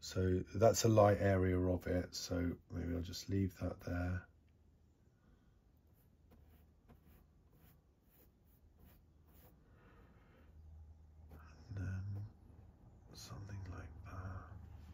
So that's a light area of it, so maybe I'll just leave that there. And then something like that.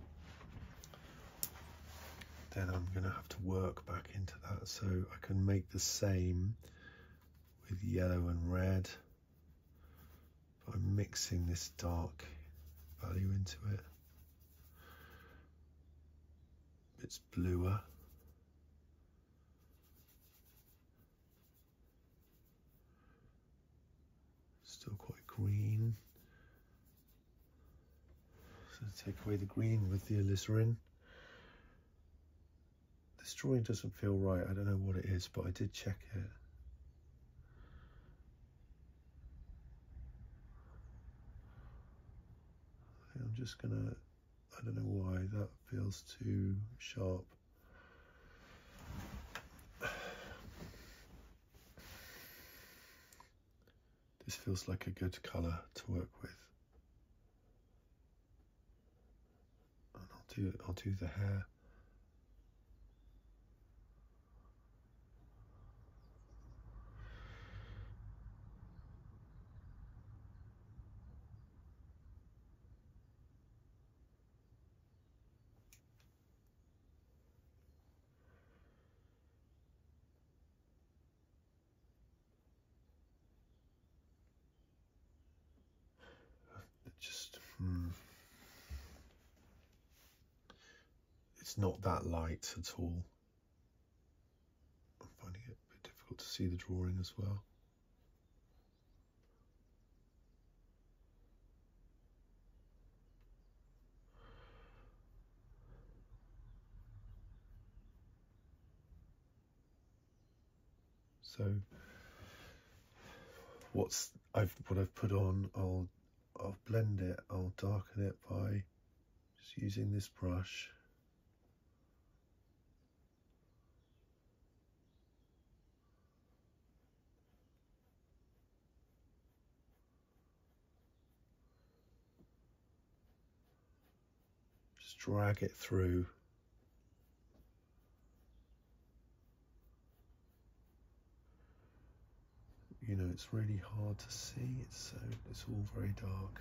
Then I'm going to have to work back into that, so I can make the same with yellow and red by mixing this dark value into it. It's bluer. Still quite green. So take away the green with the alizarin. This drawing doesn't feel right. I don't know what it is, but I did check it. I'm just gonna, I don't know why that feels too sharp. This feels like a good colour to work with. And I'll do the hair. It's not that light at all. I'm finding it a bit difficult to see the drawing as well. So what I've put on, I'll blend it, I'll darken it by just using this brush. Just drag it through. You know, it's really hard to see, it's all very dark.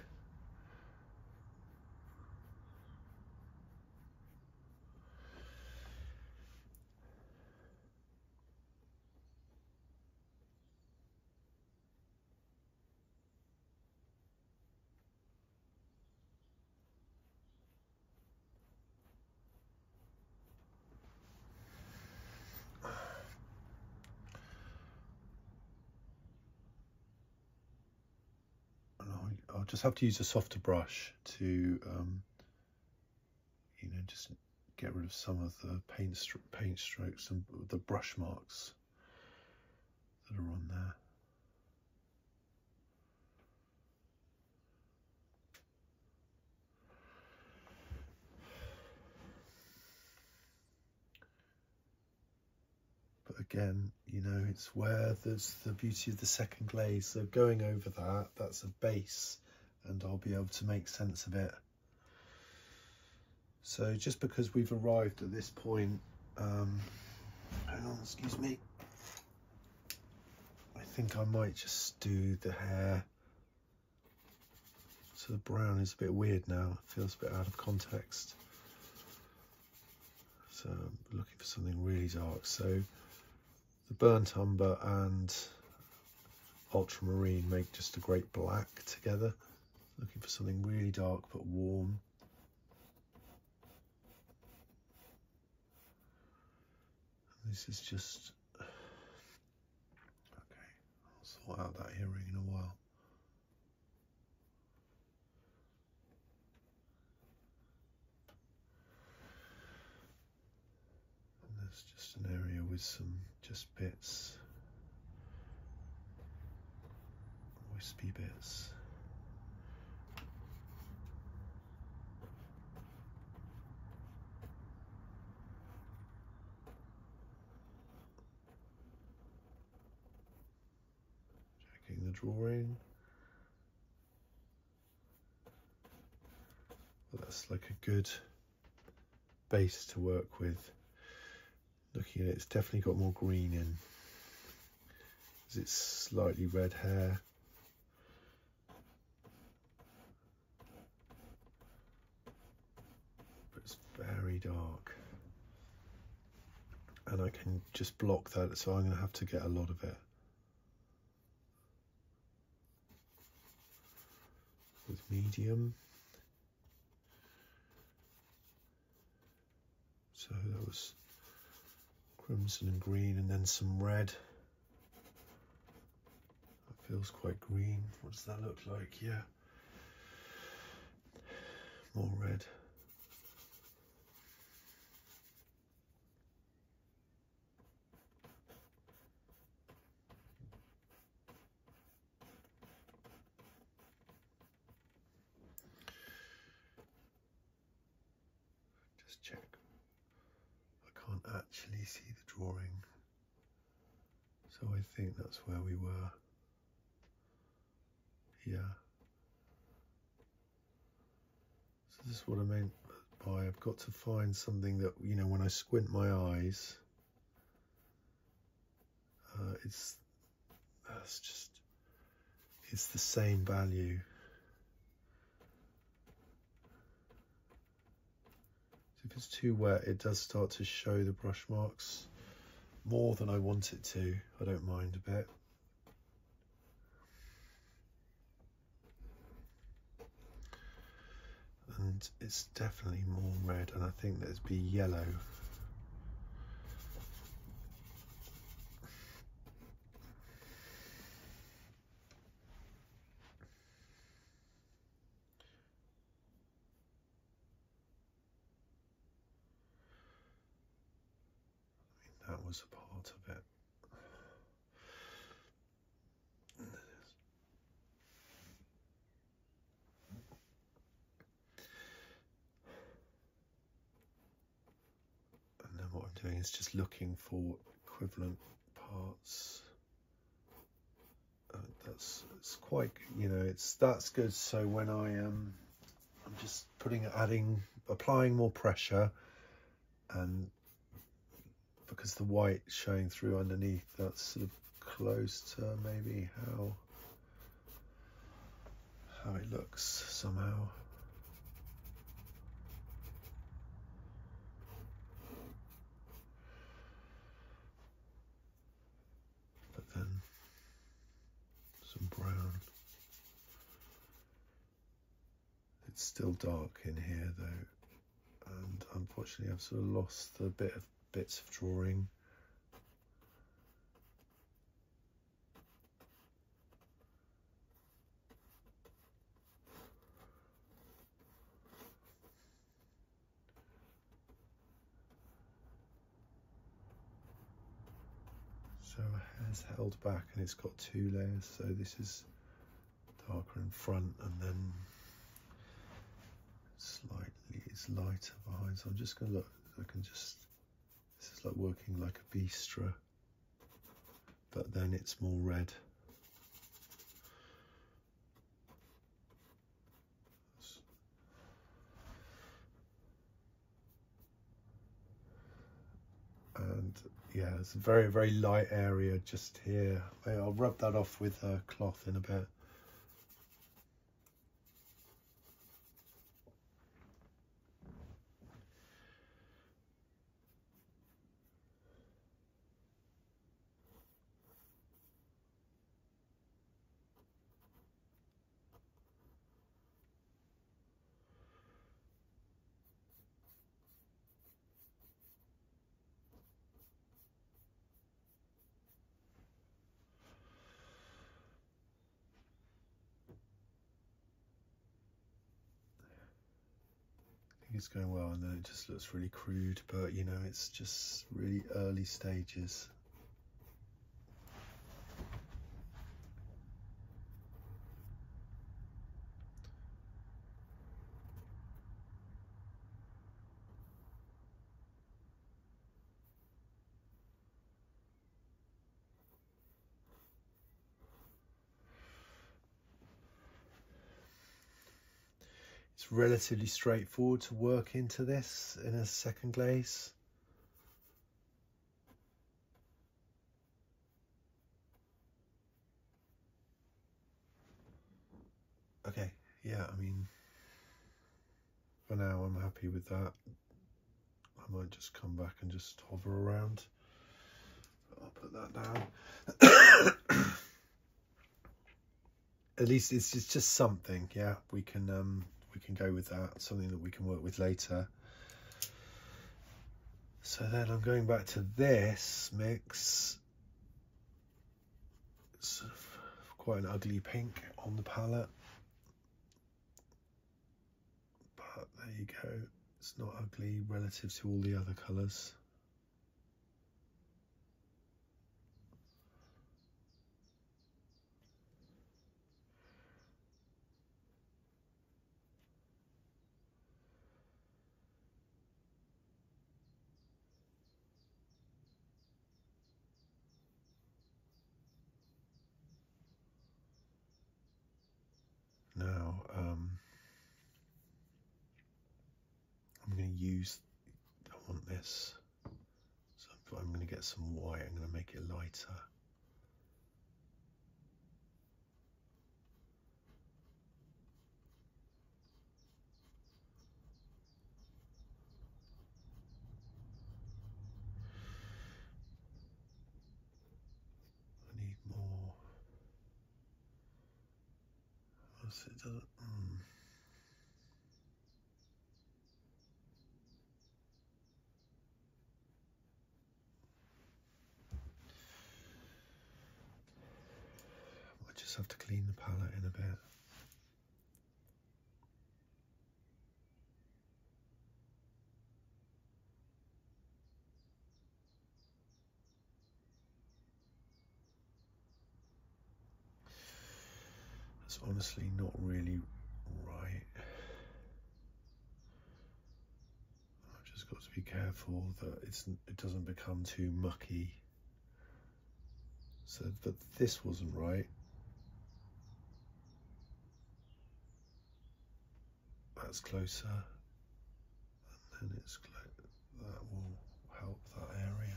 I'll just have to use a softer brush to, you know, just get rid of some of the paint strokes and the brush marks that are on there. But again, you know, it's where there's the beauty of the second glaze. So going over that, that's a base, and I'll be able to make sense of it. So just because we've arrived at this point, hang on, excuse me. I think I might just do the hair. So the brown is a bit weird now. It feels a bit out of context. So I'm looking for something really dark. So the burnt umber and ultramarine make just a great black together. Looking for something really dark but warm. And this is just, okay, I'll sort out that earring in a while. And there's just an area with some just bits, wispy bits. Checking the drawing. Well, that's like a good base to work with. Looking at it, it's definitely got more green in. It's slightly red hair. But it's very dark. And I can just block that, so I'm going to have to get a lot of it. With medium. So that was crimson and green, and then some red. That feels quite green. What does that look like? Yeah. More red. Just check. I can't actually see the drawing. So I think that's where we were. Yeah. So this is what I meant by I've got to find something that, you know, when I squint my eyes, it's the same value. So if it's too wet, it does start to show the brush marks more than I want it to. I don't mind a bit. And it's definitely more red, and I think there'd be yellow. I mean, that was a part of it. And then what I'm doing is just looking for equivalent parts. It's quite, you know, that's good. So when I'm just applying more pressure, and because the white showing through underneath, that's sort of close to maybe how it looks somehow. But then some brown. It's still dark in here though, and unfortunately I've sort of lost the bits of drawing. So it has held back, and it's got 2 layers, so this is darker in front and then slightly it's lighter behind. So I'm just going to look, this is like working like a bistre, but then it's more red. And yeah, it's a very, very light area just here. I'll rub that off with a cloth in a bit. It's going well, and then it just looks really crude, but you know, it's just really early stages. It's relatively straightforward to work into this in a second glaze. Okay, yeah, I mean, for now I'm happy with that. I might just come back and just hover around. I'll put that down. At least it's just something, yeah. We can go with that, something that we can work with later. So then I'm going back to this mix. It's sort of quite an ugly pink on the palette. But there you go. It's not ugly relative to all the other colours. Now, I'm going to use, I want this, so I'm going to get some white, I'm going to make it lighter. I need more, it doesn't, I just have to clean the palette in a bit. It's honestly not really right. I've just got to be careful that it doesn't become too mucky. So, but this wasn't right. That's closer, and then it's that will help that area.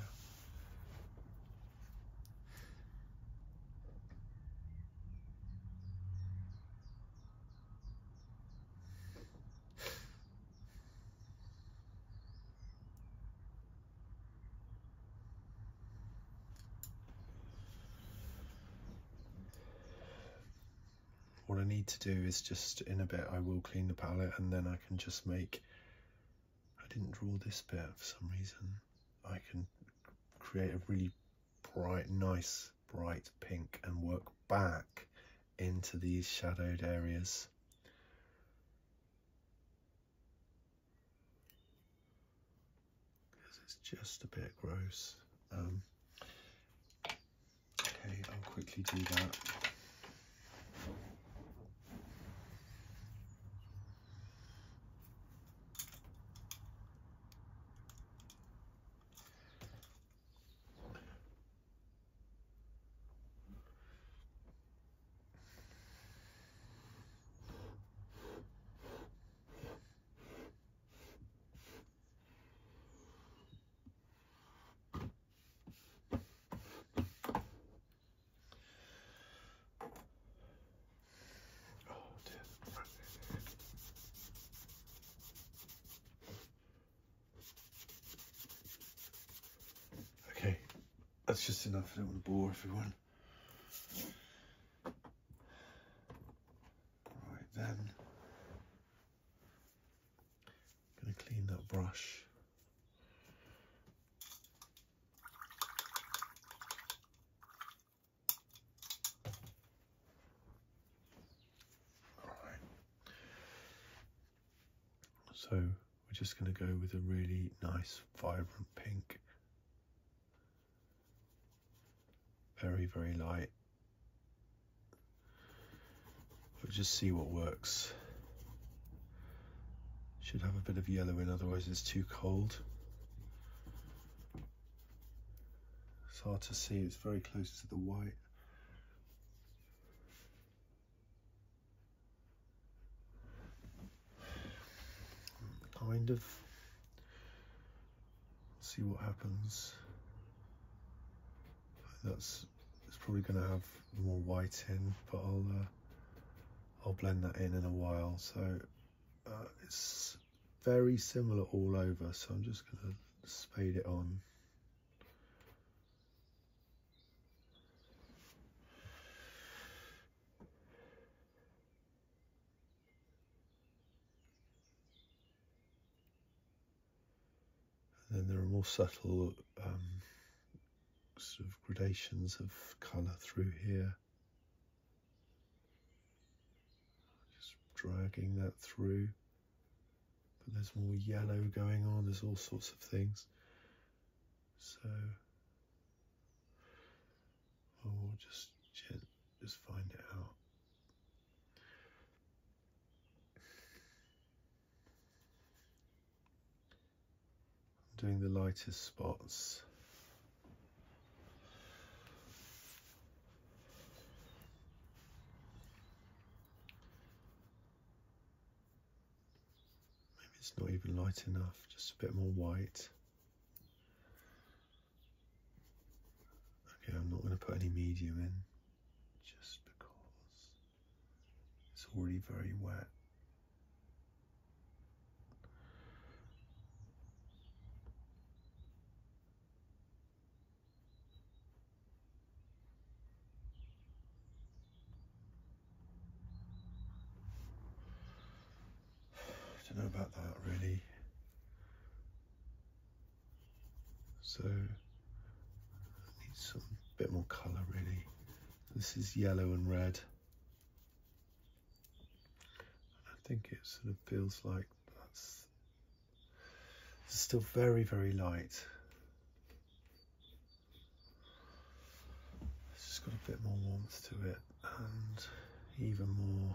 What I need to do is just, in a bit, I will clean the palette and then I can just make, I didn't draw this bit for some reason. I can create a really bright, nice, bright pink and work back into these shadowed areas. Because it's just a bit gross. Okay, I'll quickly do that. Okay, that's just enough. I don't want to bore everyone. Right then, I'm going to clean that brush. So we're just going to go with a really nice, vibrant pink. Very, very light. We'll just see what works. Should have a bit of yellow in, otherwise it's too cold. It's hard to see, it's very close to the white. kind of. See what happens. It's probably going to have more white in, but I'll blend that in a while. So it's very similar all over, so I'm just going to spade it on. And then there are more subtle sort of gradations of colour through here. Just dragging that through. But there's more yellow going on, there's all sorts of things. So we'll just find it out. I'm doing the lightest spots. It's not even light enough, just a bit more white. Okay, I'm not going to put any medium in, just because it's already very wet. I don't know about that really. So I need some bit more colour really. This is yellow and red. I think it sort of feels like it's still very, very light. It's just got a bit more warmth to it and even more,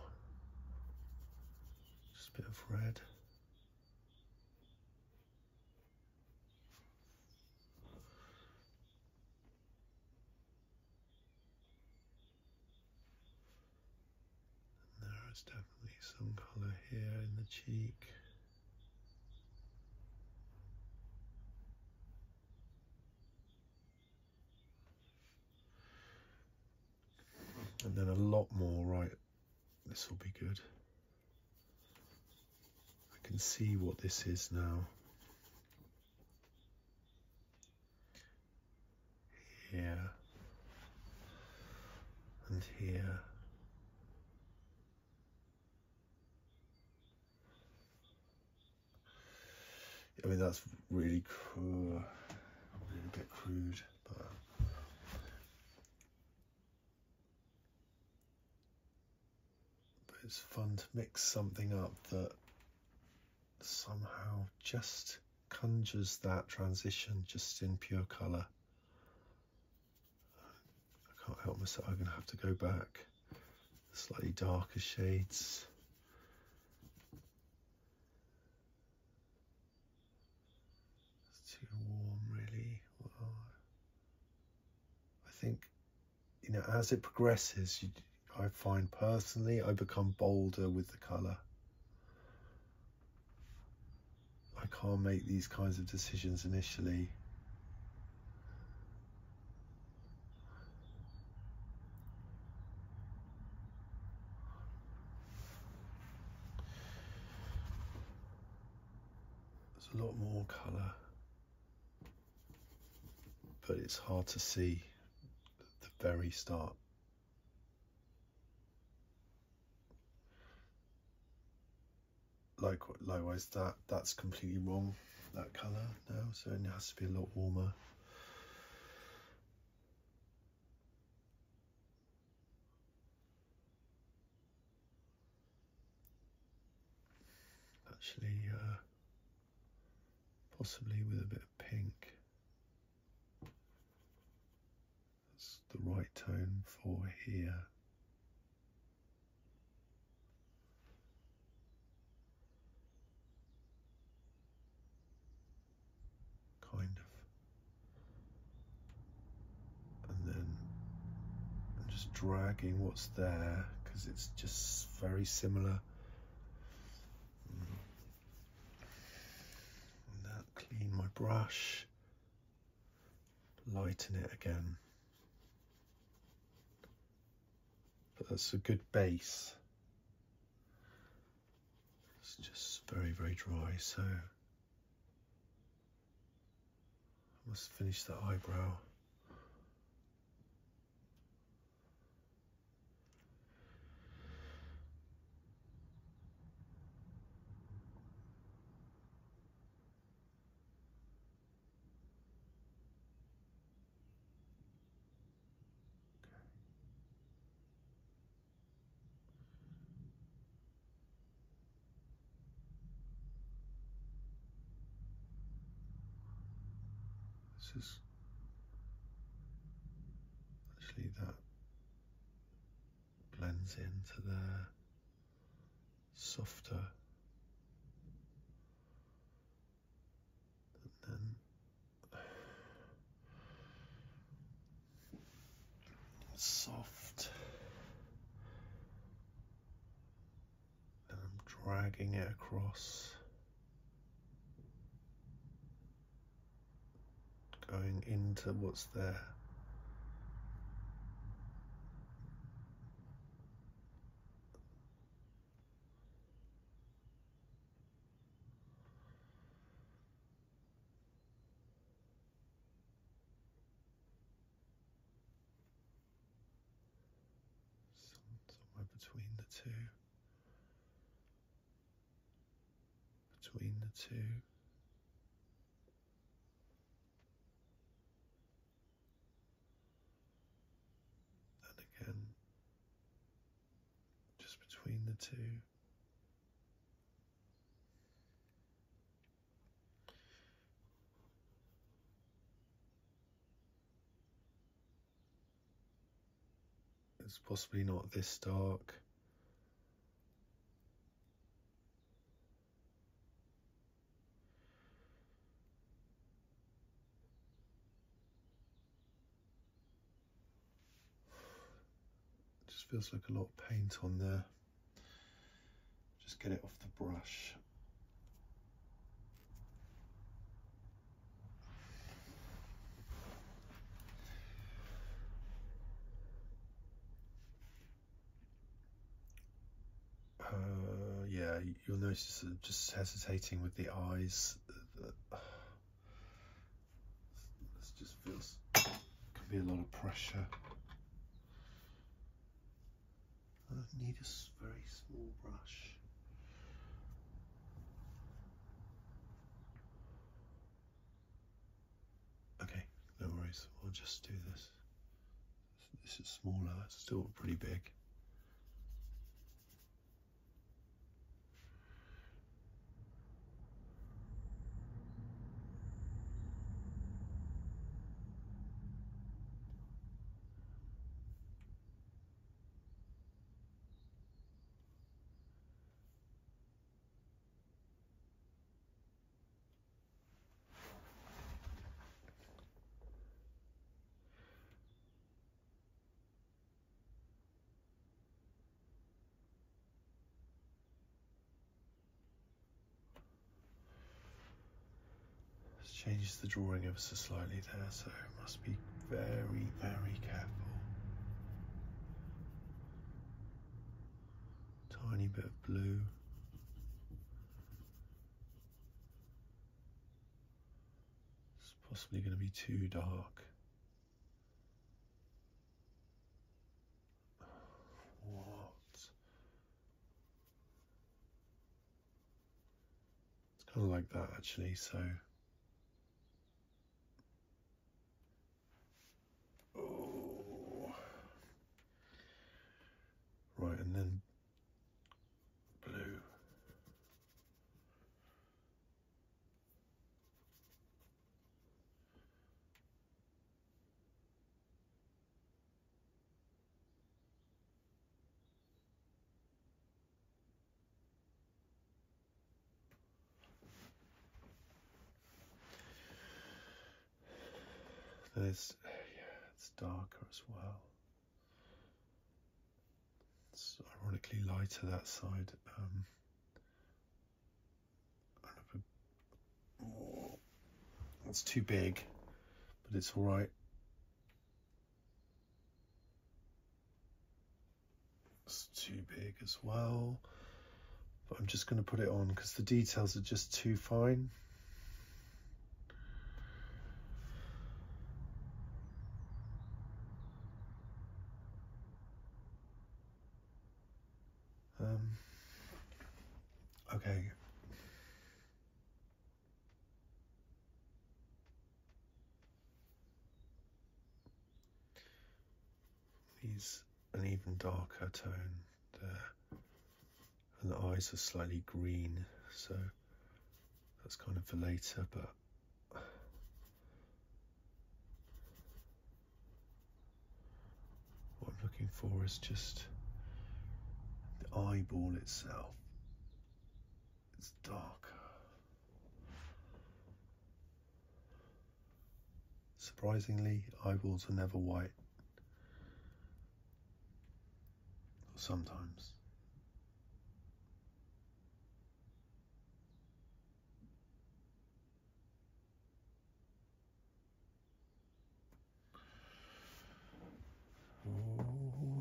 just a bit of red. There's definitely some colour here in the cheek. And then a lot more, right, this will be good. I can see what this is now. Here. And here. I mean, that's really crude, really a bit crude, but it's fun to mix something up that somehow just conjures that transition just in pure colour. I can't help myself, I'm going to have to go back. Slightly darker shades. Too warm really. Well, I think, you know, as it progresses, I find personally I become bolder with the colour. I can't make these kinds of decisions initially. There's a lot more colour, but it's hard to see at the very start. Likewise, that's completely wrong, that colour now, so it has to be a lot warmer. Actually, possibly with a bit of pink. That's the right tone for here. Kind of. And then I'm just dragging what's there because it's just very similar. brush, lighten it again. But that's a good base. It's just very, very dry, so I must finish the eyebrow. This is actually that blends into there, softer, and then soft, and I'm dragging it across, going into what's there. Somewhere between the two. Between the two. And again, just between the two. It's possibly not this dark. Just feels like a lot of paint on there. Just get it off the brush. Yeah, you'll notice I'm just hesitating with the eyes. This just feels, can be a lot of pressure. I need a very small brush. Okay, no worries, we'll just do this. This is smaller, it's still pretty big. Changes the drawing ever so slightly there, so must be very, very careful. Tiny bit of blue. It's possibly going to be too dark. What? It's kind of like that actually, so. Right, and then blue. There's, yeah, it's darker as well. It's ironically lighter that side. It's too big, but it's all right. It's too big as well, but I'm just going to put it on because the details are just too fine. Okay. He's an even darker tone there, and the eyes are slightly green, so that's kind of for later, but what I'm looking for is just the eyeball itself. It's darker. Surprisingly, eyeballs are never white. Sometimes. Ooh.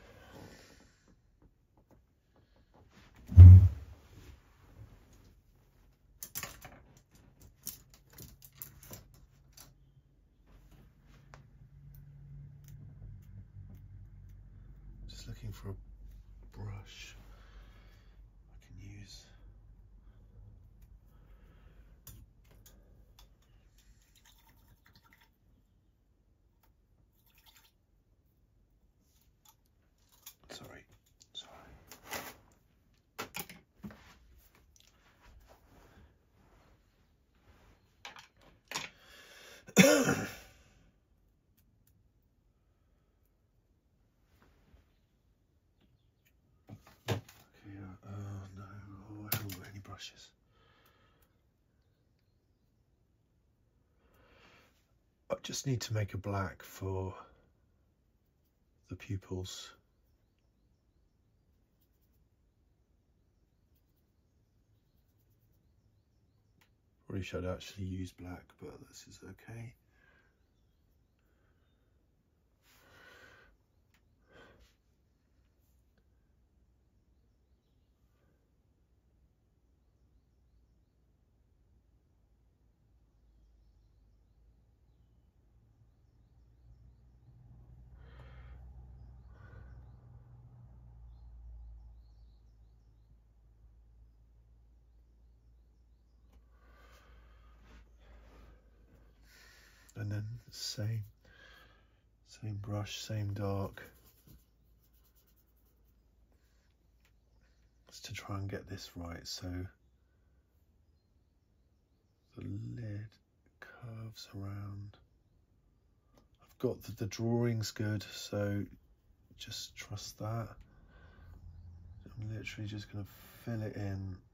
Just looking for a brush I can use. Sorry. No, I haven't got any brushes. I just need to make a black for the pupils. Probably should actually use black, but this is okay. And then same brush, same dark. It's to try and get this right, so the lid curves around. I've got the drawings good, so just trust that. I'm literally just going to fill it in